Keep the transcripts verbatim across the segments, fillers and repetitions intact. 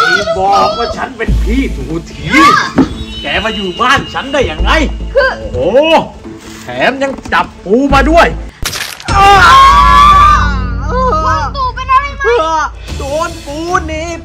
บอกว่าฉันเป็นพี่ทูทีแกมาอยู่บ้านฉันได้ยังไงโอ้โหแถมยังจับปูมาด้วยคุณตู่เป็นอะไรไหมโดนปูหนีบ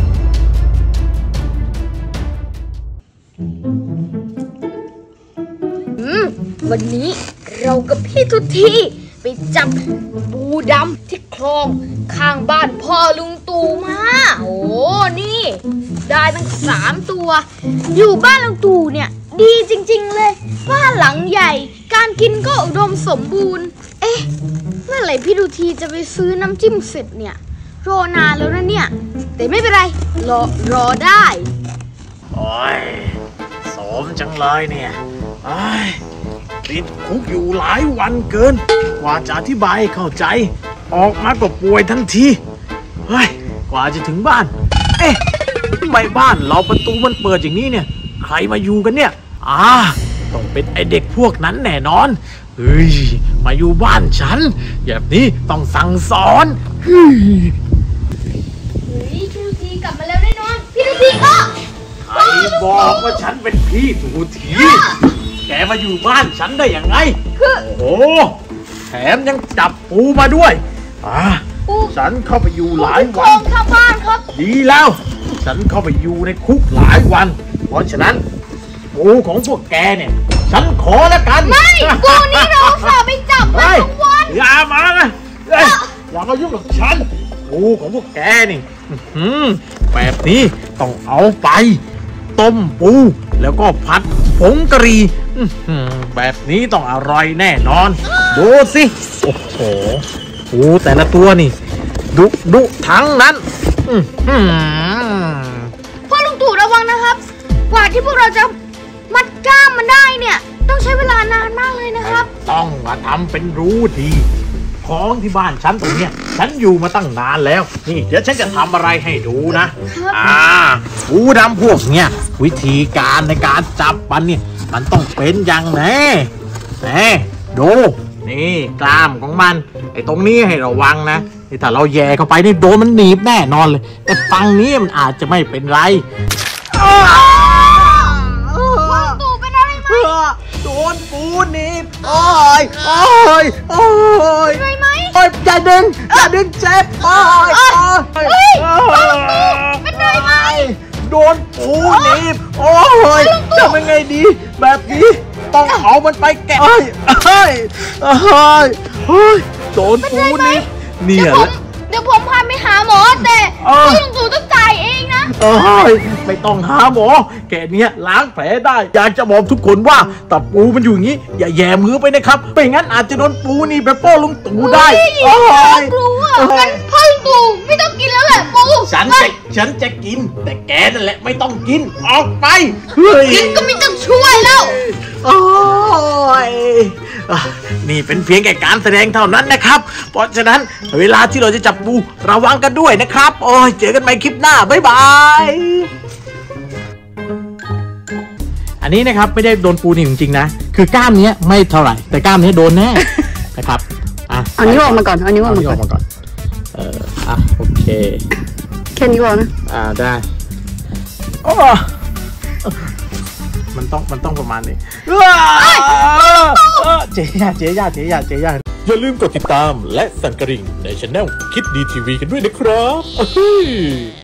วันนี้เรากับพี่ทุทีไปจับปูดำที่คลองข้างบ้านพ่อลุงตู่มาโอ้นี่ได้ตั้งสามตัวอยู่บ้านลุงตู่เนี่ยดีจริงๆเลยบ้านหลังใหญ่การกินก็อุดมสมบูรณ์เอ๊ะเมื่อไหร่พี่ทุทีจะไปซื้อน้ำจิ้มเสร็จเนี่ยรอนานแล้วนะเนี่ยแต่ไม่เป็นไรรอรอได้โอ้ยสมจังเลยเนี่ยติดคุกอยู่หลายวันเกินกว่าจะอธิบายเข้าใจออกมาก็ป่วยทันทีเฮ้ยกว่าจะถึงบ้านเอ๊ะทำไมบ้านเราประตูมันเปิดอย่างนี้เนี่ยใครมาอยู่กันเนี่ยอ่าต้องเป็นไอเด็กพวกนั้นแน่นอนเฮ้ยมาอยู่บ้านฉันแบบนี้ต้องสั่งสอนเฮ้ยเฮ้ยพี่ทุทีกลับมาแล้วแน่นอนพี่ทุทีก็ใครบอกว่าฉันเป็นพี่ทูทีแกมาอยู่บ้านฉันได้ยังไงโอ้โหแถมยังจับปูมาด้วยอ่าฉันเข้าไปอยู่หลายวันข้างบ้านครับดีแล้วฉันเข้าไปอยู่ในคุกหลายวันเพราะฉะนั้นปูของพวกแกเนี่ยฉันขอแล้วกันไม่ปูนี้เราสาไปจับมาทุกวันอย่ามานะอย่ามายุ่งกับฉันปูของพวกแกนี่แบบนี้ต้องเอาไปต้มปูแล้วก็ผัดผงกะหรี่แบบนี้ต้องอร่อยแน่นอนดูสิโอ้โหปูแต่ละตัวนี่ดุดุทั้งนั้นพ่อลุงตู่ระวังนะครับกว่าที่พวกเราจะมัดกล้ามมันได้เนี่ยต้องใช้เวลานานมากเลยนะครับต้องมาทำเป็นรู้ดีของที่บ้านฉันตรงเนี้ยฉันอยู่มาตั้งนานแล้วนี่เดี๋ยวฉันจะทำอะไรให้ดูนะอ่าปูดำพวกเนี้ยวิธีการในการจับมันเนี่ยมันต้องเป็นอย่างแน่แน่ดูนี่กล้ามของมันไอ้ตรงนี้ให้ระวังนะถ้าเราแย่เข้าไปนี่โดนมันหนีบแน่นอนเลยแต่ฝั่งนี้มันอาจจะไม่เป็นไรคุณตู่เป็นอะไรไหมโดนปูหนีบโอ้ยโอ้ยโอ้ยเป็นไรไหมโอ้ยอย่าดึงอย่าดึงเจ็บโอ้ยโอ้ยเป็นไรไหมโดนปูหนีบโอ้ยจะเป็นไงดีแบบนี้ต้องเอามันไปแกะเฮ้ยเฮ้ยเฮ้ยเฮ้ยโดนปูหนีบเนี่ยเดี๋ยวผมพาไปหาหมอแต่พี่ลุงตู่ต้องจ่ายเองนะเอ้ยไม่ต้องหาหมอแกเนี้ยล้างแผลได้อยากจะบอกทุกคนว่าแต่ปูมันอยู่อย่างนี้อย่าแย่มือไปนะครับไม่งั้นอาจจะโดนปูนี่ไปป้อลุงตู่ได้โอ้ยกลัวงั้นพ่อลุงตู่ไม่ต้องกินแล้วแหละปูฉันจะฉันจะกินแต่แกนั่นแหละไม่ต้องกินออกไปกินก็ไม่ต้องช่วยแล้วโอ้ยนี่เป็นเพียงแค่การแสดงเท่านั้นนะครับเพราะฉะนั้นเวลาที่เราจะจับปูระวังกันด้วยนะครับโอ้ยเจอกันใหม่คลิปหน้าบ๊ายบายอันนี้นะครับไม่ได้โดนปูนี่จริงๆนะคือกล้ามนี้ไม่เท่าไหร่แต่กล้ามนี้โดนแน่นะครับอ่ะเอานิ้วออกมาก่อนเอานิ้วออกมาก่อนเอออ่ะโอเคแค่นี้พอนะอ่าได้โอ้มันต้องมันต้องประมาณนี้เจ๊ย่าเจ๊ย่าเจ๊ย่าเจ๊ย่าอย่าลืมกดติดตามและสั่นกระดิ่งในช่องคิดดีทีวีกันด้วยนะครับ